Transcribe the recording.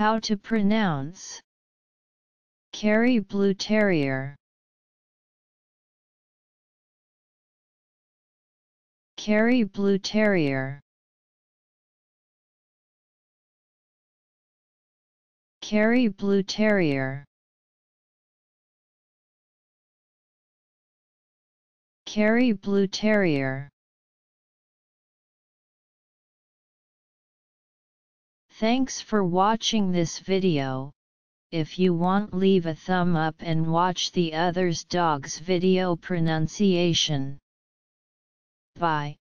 How to pronounce Kerry Blue Terrier. Kerry Blue Terrier. Kerry Blue Terrier. Kerry Blue Terrier. Thanks for watching this video. If you want, leave a thumb up and watch the others dogs video pronunciation. Bye.